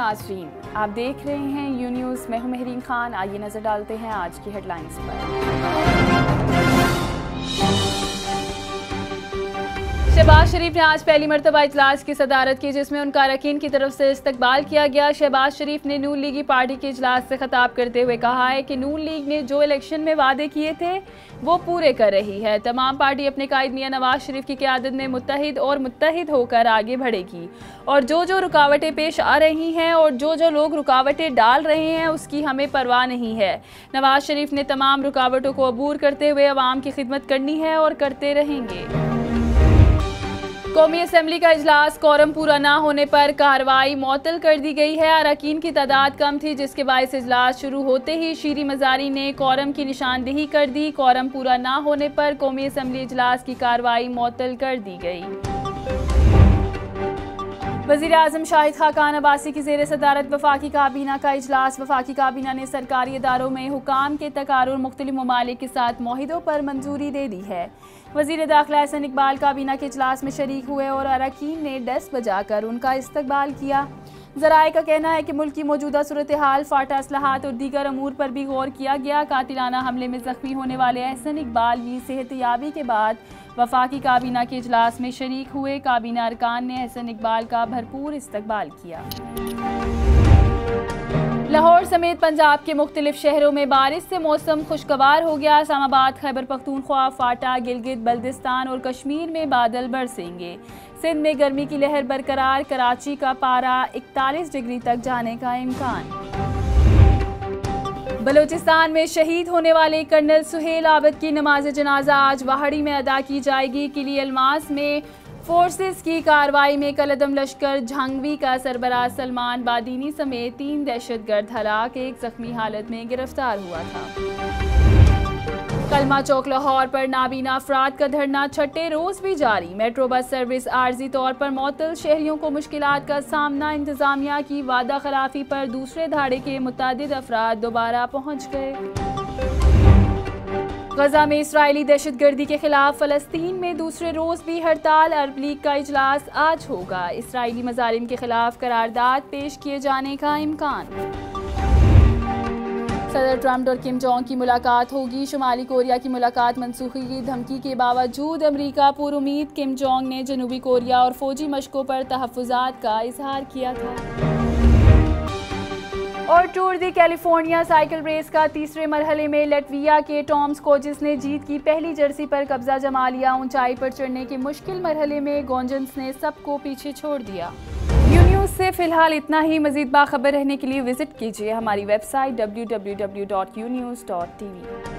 नाज़रीन, आप देख रहे हैं यू न्यूज़। मैं हूं महरीन खान। आइए नजर डालते हैं आज की हेडलाइंस पर। शहबाज शरीफ ने आज पहली मरतबा इजलास की सदारत की, जिसमें उनका अरकान की तरफ से इस्तकबाल किया गया। शहबाज शरीफ ने नून लीगी पार्टी के इजलास से खिताब करते हुए कहा है कि नून लीग ने जो इलेक्शन में वादे किए थे वो पूरे कर रही है। तमाम पार्टी अपने कायद मियां नवाज शरीफ की क़यादत में मुत्तहिद होकर आगे बढ़ेगी और जो रुकावटें पेश आ रही हैं और जो लोग रुकावटें डाल रहे हैं उसकी हमें परवाह नहीं है। नवाज शरीफ ने तमाम रुकावटों को अबूर करते हुए अवाम की खिदमत करनी है और करते रहेंगे। कौमी असम्बली का इजलास कोरम पूरा ना होने पर कार्रवाई मुअत्तल कर दी गई है। अरकान की तादाद कम थी, जिसके बायस इजलास शुरू होते ही शीरी मजारी ने कोरम की निशानदेही कर दी। कोरम पूरा ना होने पर कौमी असम्बली इजलास की कार्रवाई मुअत्तल कर दी गई। वज़ीर आज़म शाहिद खाकान अब्बासी की ज़ेर सदारत वफाकी काबीना का इजलास। वफाकी काबीना ने सरकारी इदारों में हुकाम के तकारुर मुख्तलिफ ममालिक के साथ मुआहिदों पर मंजूरी दे दी है। वज़ीर दाखिला एहसन इकबाल काबीना के इजलास में शरीक हुए और अरकान ने डस्ट बजाकर उनका इस्तकबाल किया। ज़राए का कहना है कि मुल्क की मौजूदा सूरत हाल, फाटा असलाहात और दीगर अमूर पर भी गौर किया गया। कातिलाना हमले में ज़ख्मी होने वाले एहसन इकबाल भी सेहतयाबी के बाद वफाकी काबीना के इजलास में शरीक हुए। काबीना अरकान ने एहसन इकबाल का भरपूर इस्तकबाल किया। लाहौर समेत पंजाब के मुख्तलिफ शहरों में बारिश से मौसम खुशगवार हो गया। इस्लामाबाद, खैबर पख्तूनख्वा, फाटा, गिलगित बल्दिस्तान और कश्मीर में बादल बरसेंगे। सिंध में गर्मी की लहर बरकरार। कराची का पारा 41 डिग्री तक जाने का इम्कान। बलूचिस्तान में शहीद होने वाले कर्नल सुहेल आबिद की नमाज जनाजा आज वाहड़ी में अदा की जाएगी। किली अल्मास में फोर्सेस की कार्रवाई में कलदम लश्कर झांगवी का सरबराह सलमान बादीनी समेत 3 दहशतगर्द हलाक, एक जख्मी हालत में गिरफ्तार हुआ था। कलमा चौक लाहौर पर नाबीना अफराद का धरना छठे रोज भी जारी। मेट्रो बस सर्विस आर्जी तौर पर मुअत्तल। शहरियों को मुश्किलात का सामना। इंतजामिया की वादा खिलाफी पर दूसरे धाड़े के मुतादिद अफराद दोबारा पहुंच गए। गजा में इस्राइली दहशतगर्दी के खिलाफ फलस्तीन में दूसरे रोज भी हड़ताल। अरब लीग का इजलास आज होगा। इस्राइली मजालिम के खिलाफ करारदाद पेश किए जाने का इम्कान। सदर ट्रंप और किम जोंग की मुलाकात होगी। शुमाली कोरिया की मुलाकात मनसूखी की धमकी के बावजूद अमरीका पुरुमीद। किम जोंग ने जनूबी कोरिया और फौजी मशकों पर तहफ़्फ़ुज़ात का इजहार किया था। और Tour the California cycle race का तीसरे मरहले में लटविया के टॉम स्कोजिस ने जीत की पहली जर्सी पर कब्जा जमा लिया। ऊंचाई पर चढ़ने के मुश्किल मरहले में गोंजन्स ने सबको पीछे छोड़ दिया। यू न्यूज़ से फिलहाल इतना ही। मज़ीद बाखबर रहने के लिए विजिट कीजिए हमारी वेबसाइट www.unews.tv।